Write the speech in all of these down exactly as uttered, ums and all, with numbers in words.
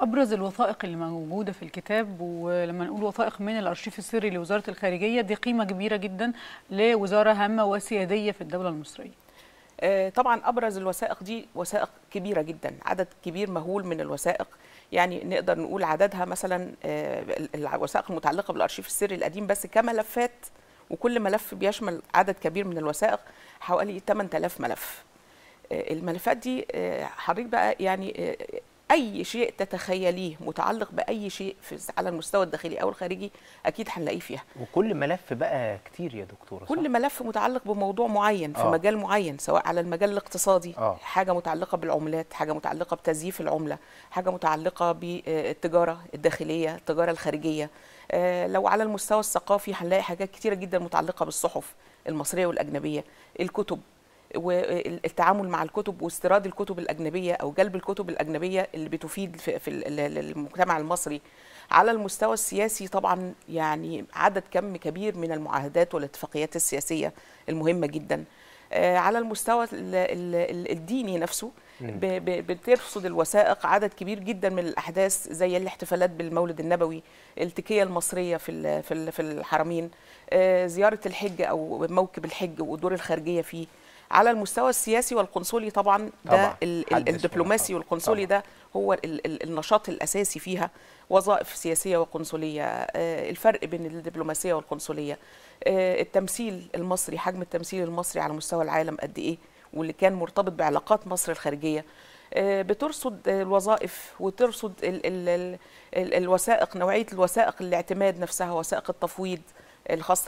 أبرز الوثائق اللي موجودة في الكتاب، ولما نقول وثائق من الأرشيف السري لوزارة الخارجية، دي قيمة كبيرة جدا لوزارة هامة وسيادية في الدولة المصرية. طبعا أبرز الوثائق دي وثائق كبيرة جدا، عدد كبير مهول من الوثائق. يعني نقدر نقول عددها مثلا الوثائق المتعلقة بالأرشيف السري القديم بس كملفات، وكل ملف بيشمل عدد كبير من الوثائق، حوالي ثمانية آلاف ملف. الملفات دي حضرتك بقى يعني أي شيء تتخيليه متعلق بأي شيء في على المستوى الداخلي أو الخارجي أكيد هنلاقيه فيها. وكل ملف بقى كتير يا دكتورة، كل ملف متعلق بموضوع معين في آه. مجال معين، سواء على المجال الاقتصادي، آه. حاجة متعلقة بالعملات، حاجة متعلقة بتزييف العملة، حاجة متعلقة بالتجارة الداخلية، التجارة الخارجية. لو على المستوى الثقافي هنلاقي حاجات كتيرة جدا متعلقة بالصحف المصرية والأجنبية، الكتب والتعامل مع الكتب واستيراد الكتب الأجنبية أو جلب الكتب الأجنبية اللي بتفيد في, في المجتمع المصري. على المستوى السياسي طبعا يعني عدد كم كبير من المعاهدات والاتفاقيات السياسية المهمة جدا. على المستوى الديني نفسه بترصد الوثائق عدد كبير جدا من الأحداث، زي الاحتفالات بالمولد النبوي، التكية المصرية في في الحرمين، زيارة الحج أو موكب الحج ودور الخارجية فيه. على المستوى السياسي والقنصلي طبعا ده طبعا. الدبلوماسي والقنصلي ده هو النشاط الأساسي فيها، وظائف سياسية وقنصلية، الفرق بين الدبلوماسية والقنصلية، التمثيل المصري، حجم التمثيل المصري على مستوى العالم قد إيه، واللي كان مرتبط بعلاقات مصر الخارجية. بترصد الوظائف وترصد ال ال ال الوثائق، نوعية الوثائق، الاعتماد نفسها، وثائق التفويض الخاصة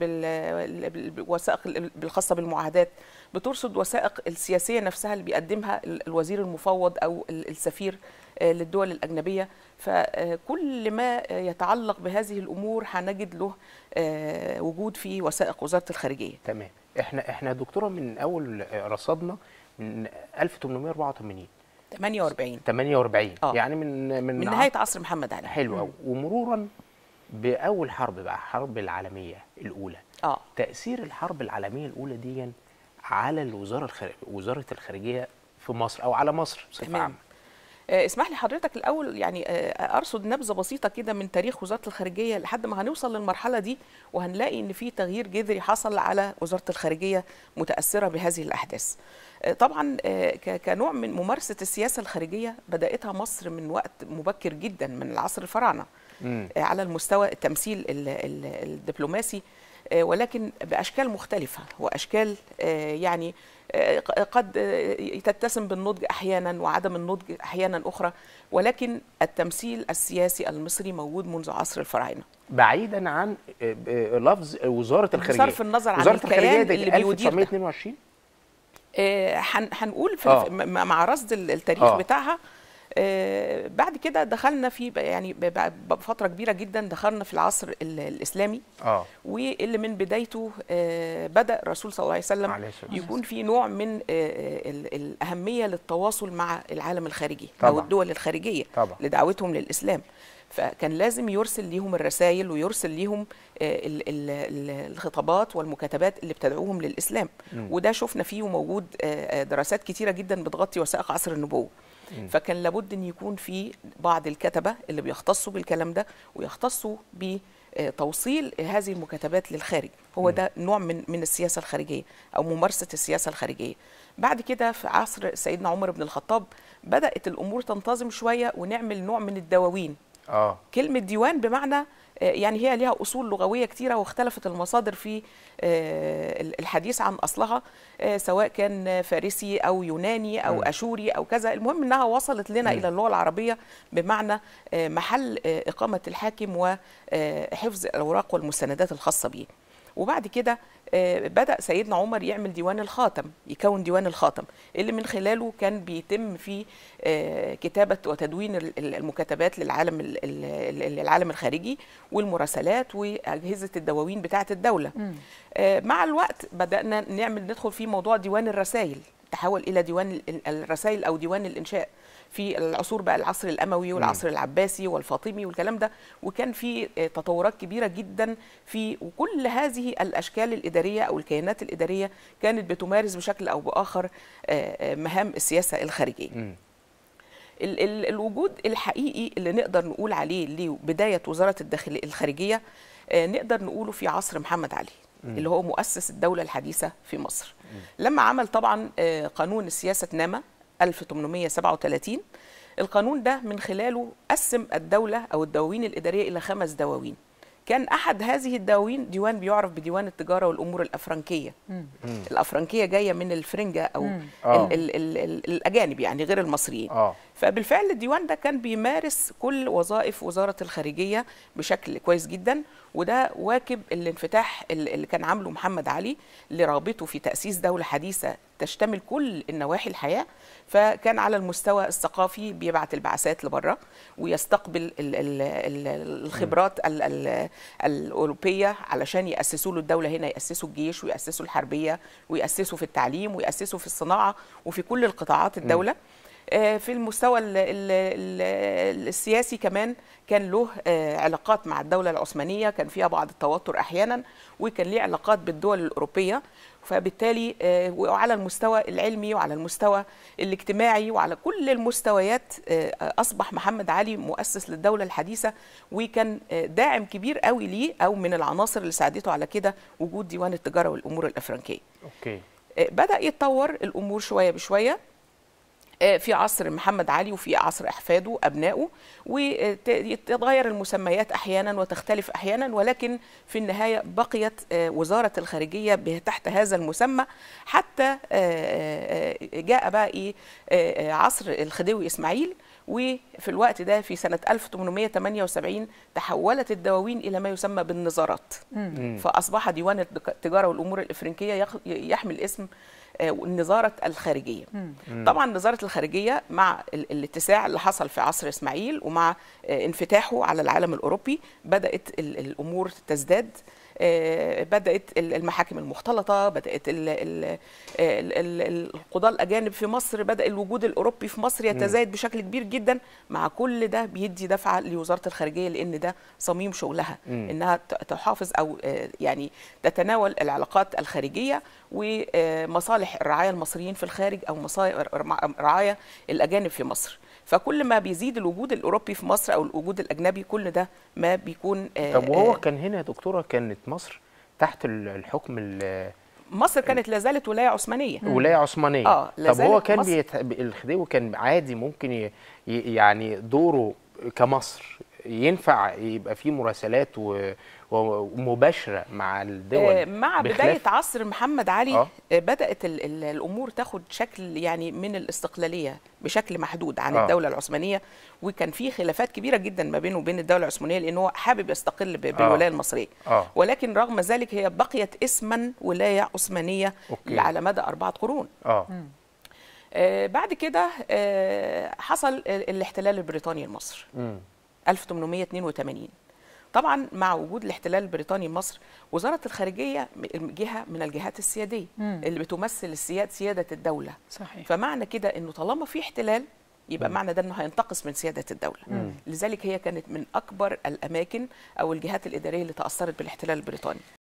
بالوثائق الخاصة بالمعاهدات، بترصد وثائق السياسية نفسها اللي بيقدمها الوزير المفوض أو السفير للدول الأجنبية. فكل ما يتعلق بهذه الأمور هنجد له وجود في وثائق وزارة الخارجية. تمام. احنا احنا دكتورة من أول رصدنا من ألف وثمانمائة وأربعة وثمانين ثمانية وأربعين ثمانية وأربعين آه. يعني من من, من نهاية عصر محمد علي. حلو قوي. ومرورا بأول حرب بقى، الحرب العالمية الأولى. اه تأثير الحرب العالمية الأولى دي على الوزارة الخارجية، وزارة الخارجية في مصر أو على مصر بصفة عامة. اسمح لي حضرتك الأول يعني أرصد نبذة بسيطة كده من تاريخ وزارة الخارجية لحد ما هنوصل للمرحلة دي، وهنلاقي إن في تغيير جذري حصل على وزارة الخارجية متأثرة بهذه الأحداث. طبعا كنوع من ممارسة السياسة الخارجية بدأتها مصر من وقت مبكر جدا من العصر الفراعنة على المستوى التمثيل الدبلوماسي، ولكن بأشكال مختلفة وأشكال يعني قد تتسم بالنضج أحيانا وعدم النضج أحيانا أخرى، ولكن التمثيل السياسي المصري موجود منذ عصر الفراعنة، بعيدا عن لفظ وزارة الخارجية، بصرف النظر عن وزارة الخارجية اللي بيدير ألف وتسعمائة واثنين وعشرين. هنقول في آه. مع رصد التاريخ آه. بتاعها. آه بعد كده دخلنا في يعني بفترة كبيرة جدا دخلنا في العصر الإسلامي، آه. واللي من بدايته آه بدأ الرسول صلى الله عليه وسلم عليه يكون في نوع من آه الأهمية للتواصل مع العالم الخارجي طبعا. أو الدول الخارجية طبعا. لدعوتهم للإسلام، فكان لازم يرسل ليهم الرسائل ويرسل ليهم الخطابات والمكاتبات اللي بتدعوهم للإسلام. م. وده شفنا فيه وموجود دراسات كتيرة جدا بتغطي وثائق عصر النبوة. م. فكان لابد أن يكون في بعض الكتبة اللي بيختصوا بالكلام ده ويختصوا بتوصيل هذه المكاتبات للخارج. هو م. ده نوع من من السياسة الخارجية أو ممارسة السياسة الخارجية. بعد كده في عصر سيدنا عمر بن الخطاب بدأت الأمور تنتظم شوية ونعمل نوع من الدواوين. آه. كلمة ديوان بمعنى يعني هي لها أصول لغوية كتيرة، واختلفت المصادر في الحديث عن أصلها، سواء كان فارسي أو يوناني أو أشوري أو كذا. المهم أنها وصلت لنا م. إلى اللغة العربية بمعنى محل إقامة الحاكم وحفظ الأوراق والمستندات الخاصة به. وبعد كده بدأ سيدنا عمر يعمل ديوان الخاتم، يكون ديوان الخاتم اللي من خلاله كان بيتم في كتابة وتدوين المكاتبات للعالم العالم الخارجي والمراسلات وأجهزة الدواوين بتاعة الدولة. م. مع الوقت بدأنا نعمل ندخل في موضوع ديوان الرسائل، تحول إلى ديوان الرسائل أو ديوان الإنشاء في العصور بقى العصر الأموي والعصر العباسي والفاطمي والكلام ده، وكان في تطورات كبيرة جدا في وكل هذه الأشكال الإدارية أو الكيانات الإدارية كانت بتمارس بشكل أو بآخر مهام السياسة الخارجية. ال ال الوجود الحقيقي اللي نقدر نقول عليه لبدايه وزاره الداخليه الخارجيه آه نقدر نقوله في عصر محمد علي اللي هو مؤسس الدوله الحديثه في مصر. لما عمل طبعا آه قانون السياسه نامه ألف وثمانمائة وسبعة وثلاثين. القانون ده من خلاله قسم الدوله او الدواوين الاداريه الى خمس دواوين. كان احد هذه الدواوين ديوان بيعرف بديوان التجاره والامور الافرنكيه. مم. الافرنكيه جايه من الفرنجه او ال ال ال ال الاجانب يعني غير المصريين. أوه. فبالفعل الديوان ده كان بيمارس كل وظائف وزاره الخارجيه بشكل كويس جدا، وده واكب الانفتاح اللي كان عامله محمد علي لرغبته في تاسيس دوله حديثه تشتمل كل النواحي الحياه. فكان على المستوى الثقافي بيبعت البعثات لبره ويستقبل ال ال ال الخبرات ال ال الأوروبية علشان يأسسوا له الدولة هنا، يأسسوا الجيش ويأسسوا الحربية ويأسسوا في التعليم ويأسسوا في الصناعة وفي كل القطاعات الدولة. في المستوى ال ال السياسي كمان كان له علاقات مع الدولة العثمانية، كان فيها بعض التوتر أحيانا، وكان ليه علاقات بالدول الأوروبية. فبالتالي وعلى المستوى العلمي وعلى المستوى الاجتماعي وعلى كل المستويات أصبح محمد علي مؤسس للدولة الحديثة، وكان داعم كبير قوي ليه أو من العناصر اللي ساعدته على كده وجود ديوان التجارة والأمور الأفرنكية. أوكي. بدأ يتطور الأمور شوية بشوية في عصر محمد علي وفي عصر أحفاده وأبنائه، وتتغير المسميات أحيانا وتختلف أحيانا، ولكن في النهاية بقيت وزارة الخارجية تحت هذا المسمى حتى جاء بقى إيه عصر الخديوي إسماعيل. وفي الوقت ده في سنة ألف وثمانمائة وثمانية وسبعين تحولت الدواوين إلى ما يسمى بالنظارات. مم. فأصبح ديوان التجارة والأمور الإفرنكية يحمل اسم النظارة الخارجية. مم. طبعا نظارة الخارجية مع الاتساع اللي حصل في عصر إسماعيل ومع انفتاحه على العالم الأوروبي بدأت الأمور تزداد. بدأت المحاكم المختلطة، بدأت القضاة الأجانب في مصر، بدأ الوجود الأوروبي في مصر يتزايد بشكل كبير جدا. مع كل ده بيدي دفعة لوزارة الخارجية لأن ده صميم شغلها، م. إنها تحافظ أو يعني تتناول العلاقات الخارجية ومصالح الرعاية المصريين في الخارج أو مصالح رعاية الأجانب في مصر. فكل ما بيزيد الوجود الأوروبي في مصر أو الوجود الأجنبي كل ده ما بيكون. طب وهو كان هنا يا دكتورة كانت مصر تحت الحكم مصر كانت لازالت ولاية عثمانية. ولاية عثمانية. اه طب هو كان بيت... الخديوي كان عادي ممكن ي... يعني دوره كمصر ينفع يبقى فيه مراسلات و... ومباشرة مع الدول مع بداية عصر محمد علي. آه. بدأت ال ال الأمور تاخد شكل يعني من الاستقلالية بشكل محدود عن آه. الدولة العثمانية، وكان في خلافات كبيرة جدا ما بينه وبين الدولة العثمانية لأنه هو حابب يستقل بالولاية آه. المصرية. آه. ولكن رغم ذلك هي بقيت اسما ولاية عثمانية أوكي. على مدى أربعة قرون. آه. آه بعد كده آه حصل الاحتلال البريطاني لمصر ألف وثمانمائة واثنين وثمانين. طبعا مع وجود الاحتلال البريطاني لمصر وزارة الخارجية جهة من الجهات السيادية مم. اللي بتمثل السياد سيادة الدولة. صحيح. فمعنى كده انه طالما في احتلال يبقى مم. معنى ده انه هينتقص من سيادة الدولة. مم. لذلك هي كانت من اكبر الاماكن او الجهات الادارية اللي تأثرت بالاحتلال البريطاني.